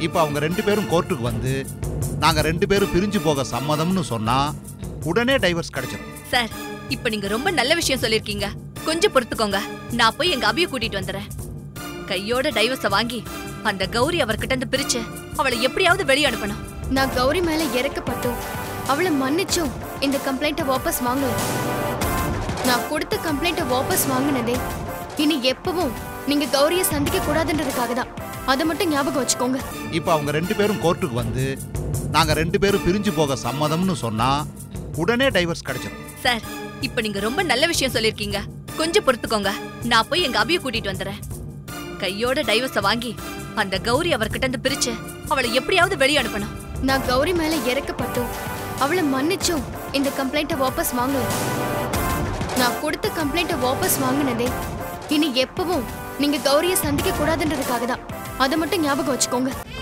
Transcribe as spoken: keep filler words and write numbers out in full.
இப்போ அவங்க ரெண்டு பேரும் கோர்ட்டுக்கு வந்து நாங்க ரெண்டு பேரும் பிரிஞ்சு போக சம்மதம்னு சொன்னா உடனே டைவர்ஸ் கிடைச்சிடும். சார், இப்போ நீங்க ரொம்ப நல்ல விஷயம் சொல்லிருக்கீங்க. கொஞ்சம் பொறுத்துக்கோங்க, நான் போய் எங்க அபியை கூட்டிட்டு வந்துறேன். கையோட டைவர்ஸ வாங்கி அந்த கௌரி அவர்கிட்ட இருந்து பிரிச்சு அவளை எப்படியாவது வெளியே அனுப்பணும். நான் கௌரி மேல இறக்கப்பட்டும் அவளை மன்னிச்சும் இந்த கம்ப்ளைண்ட்டை வாபஸ் வாங்கல. நான் கொடுத்த கம்ப்ளைண்ட்டை வாபஸ் வாங்கினதே இனி எப்பவும் நீங்க கௌரியை சந்திக்க கூடாதுன்றதுக்காக தான். அதை மட்டும் ஞாபகம் வச்சுக்கோங்க. இப்போ அவங்க ரெண்டு பேரும் கோர்ட்டுக்கு வந்து நாங்க ரெண்டு பேரும் பிரிஞ்சு போக சம்மதம்னு சொன்னா உடனே டைவர்ஸ் கிடைச்சிடும். சார், இப்போ நீங்க ரொம்ப நல்ல விஷயம் சொல்லிருக்கீங்க. கொஞ்சம் பொறுத்துக்கோங்க, நான் போய் எங்க அபியை கூட்டிட்டு வந்துறேன். கையோட டைவர்ஸ வாங்கி அந்த கௌரி அவர்கிட்ட இருந்து பிரிச்சு அவளை எப்படியாவது வெளியே அனுப்பணும். நான் கௌரி மேல இறக்கப்பட்டும் அவளை மன்னிச்சும் இந்த கம்ப்ளைண்ட்டை வாபஸ் வாங்கல. நான் கொடுத்த கம்ப்ளைண்ட்டை வாபஸ் வாங்கினதே இனி எப்பவும் நீங்க கௌரியை சந்திக்க கூடாதுன்றதுக்காக தான். அதை மட்டும் ஞாபகம் வச்சுக்கோங்க.